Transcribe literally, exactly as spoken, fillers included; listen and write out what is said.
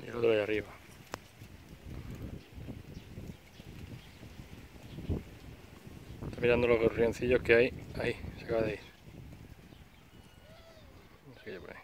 Y el otro ahí arriba. Está mirando los gorrioncillos que hay. Ahí, se acaba de ir. Sigue por ahí.